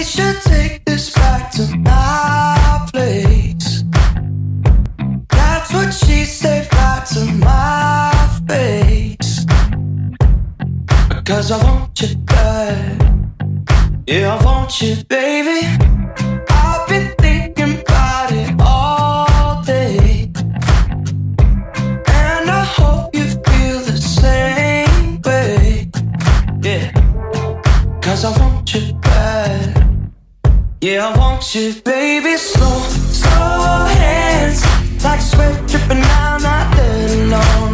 should take this back to my place. That's what she said right to my face. Because I want you bad. Yeah, I want you, baby. I've been thinking about it all day, and I hope you feel the same way. Yeah, cause I want you bad. Yeah, I want you, baby. Slow, slow hands, like sweat dripping down, not that alone.